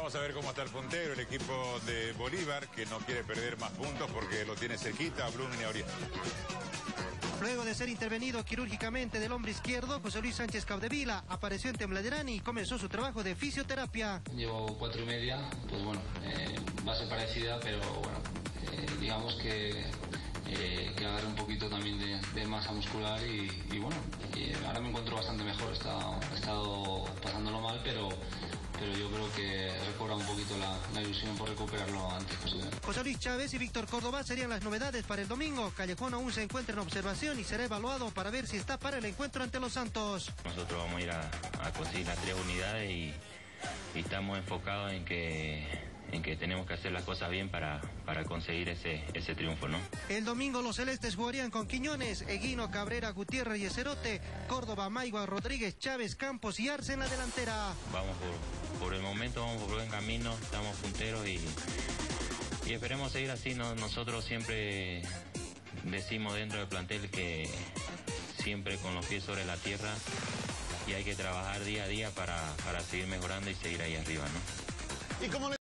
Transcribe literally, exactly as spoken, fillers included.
Vamos a ver cómo está el puntero, el equipo de Bolívar, que no quiere perder más puntos porque lo tiene cerquita a Bruno y a Oriente. Luego de ser intervenido quirúrgicamente del hombro izquierdo, José Luis Sánchez Capdevila apareció en Tembladerani y comenzó su trabajo de fisioterapia. Llevo cuatro y media, pues bueno, eh, base parecida, pero bueno, eh, digamos que, eh, que agarré un poquito también de, de masa muscular y, y bueno, y ahora me encuentro bastante mejor. He estado, he estado pasándolo mal, pero... pero yo creo que recobra un poquito la, la ilusión por recuperarlo antes posible. José Luis Chávez y Víctor Córdoba serían las novedades para el domingo. Callejón aún se encuentra en observación y será evaluado para ver si está para el encuentro ante los Santos. Nosotros vamos a ir a, a conseguir las tres unidades y, y estamos enfocados en que... en que tenemos que hacer las cosas bien para, para conseguir ese, ese triunfo, ¿no? El domingo los celestes jugarían con Quiñones, Eguino, Cabrera, Gutiérrez y Cerote, Córdoba, Maigua, Rodríguez, Chávez, Campos y Arce en la delantera. Vamos por, por el momento, vamos por buen camino, estamos punteros y, y esperemos seguir así, ¿no? Nosotros siempre decimos dentro del plantel que siempre con los pies sobre la tierra y hay que trabajar día a día para, para seguir mejorando y seguir ahí arriba, ¿no? ¿Y cómo le